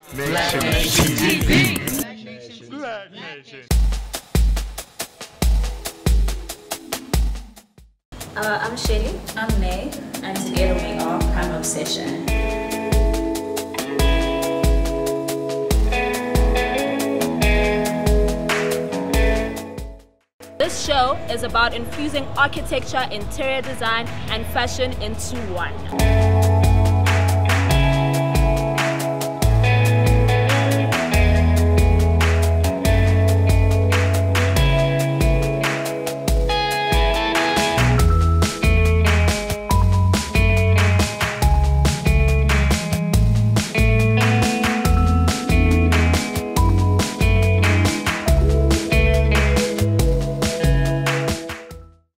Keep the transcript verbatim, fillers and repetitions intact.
BlacknationTV. Black Nation. Uh, I'm Shelley. I'm Nei, and together we are Prime Obsession. This show is about infusing architecture, interior design, and fashion into one.